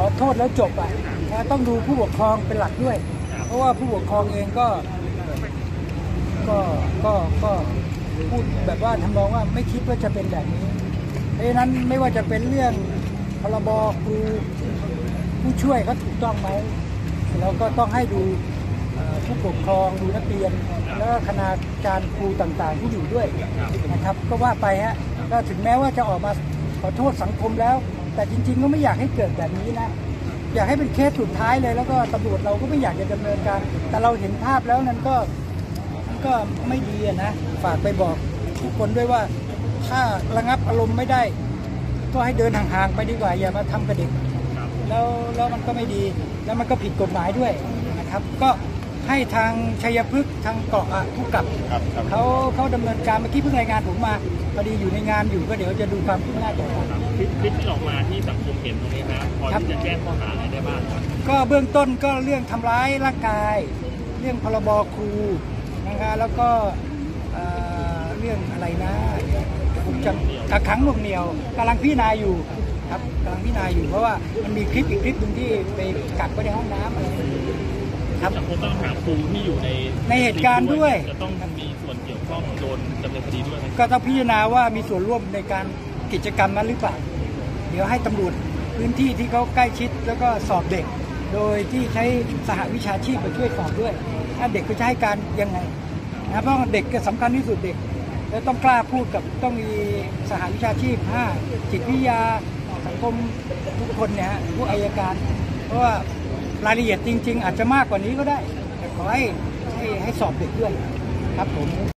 อโทษแล้วจบอ่ะต้องดูผู้ปกครองเป็นหลักด้วยเพราะว่าผู้ปกครองเองก็พูดแบบว่าทำนองว่าไม่คิดว่าจะเป็นแบบนี้เพราะฉะนั้นไม่ว่าจะเป็นเรื่องพรบครูผู้ช่วยเขาถูกต้องไหมเราก็ต้องให้ดูผู้ปกครองดูนักเรียนแล้วก็คณาจารย์ครูต่างๆที่อยู่ด้วยนะครับก็ว่าไปฮะก็ถึงแม้ว่าจะออกมาขอโทษสังคมแล้วแต่จริงๆก็ไม่อยากให้เกิดแบบนี้นะอยากให้เป็นเคสสุดท้ายเลยแล้วก็ตำรวจเราก็ไม่อยากจะดำเนินการแต่เราเห็นภาพแล้วนั้นก็ไม่ดีนะฝากไปบอกทุกคนด้วยว่าถ้าระงับอารมณ์ไม่ได้ก็ให้เดินห่างๆไปดีกว่าอย่ามาทำกับเด็กแล้วมันก็ไม่ดีแล้วมันก็ผิดกฎหมายด้วยนะครับก็ให้ทางชัยพฤกษ์ทางเกาะผู้กับเขาดำเนินการเมื่อกี้เพิ่งรายงานผมมาพอดีอยู่ในงานอยู่ก็เดี๋ยวจะดูความคืบหน้าต่อไปคลิปที่ออกมาที่สังคมเห็นตรงนี้นะพอที่จะแจ้งข้อหาอะไรได้บ้างครับก็เบื้องต้นก็เรื่องทำร้ายร่างกายเรื่องพรบครูนะครับแล้วก็เรื่องอะไรนะผมจะกักขังหน่วงเหนี่ยวกำลังพิจารณาอยู่ครับกำลังพิจารณาอยู่เพราะว่ามันมีคลิปอีกคลิปหนึ่งที่ไปกักไว้ในห้องน้ำอะไรครับสังคมต้องหาครูที่อยู่ในเหตุการณ์ด้วยจะต้องมีส่วนเกี่ยวข้องโดนดำเนินคดีด้วยก็ต้องพิจารณาว่ามีส่วนร่วมในการกิจกรรมนั้นหรือเปล่าเดี๋ยวให้ตำรวจพื้นที่ที่เขาใกล้ชิดแล้วก็สอบเด็กโดยที่ใช้สหวิชาชีพมาช่วยสอบด้วยถ้าเด็กก็จะให้การยังไงนะเพราะเด็กก็สำคัญที่สุดเด็กแล้วต้องกล้าพูดกับต้องมีสหวิชาชีพจิตวิทยาสังคมทุกคนเนี่ยผู้อัยการเพราะว่ารายละเอียดจริงๆอาจจะมากกว่านี้ก็ได้แต่ขอให้สอบเด็กด้วยครับผม